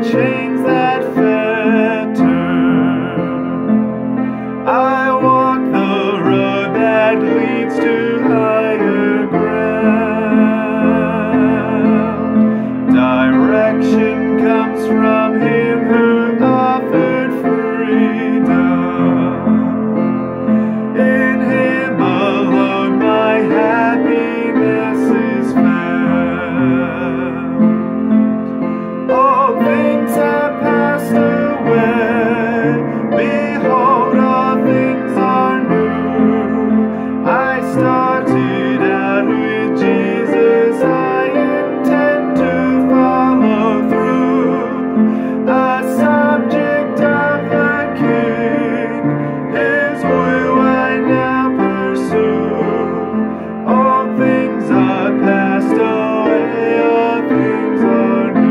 chains that fetter. I walk the road that leads to higher ground. Direction comes from Him who offered freedom. In Him alone my happiness is found. All things have passed away. Behold, all things are new. I started out with Jesus. I intend to follow through. A subject of the King, His will I now pursue. All things are passed away, all things are new.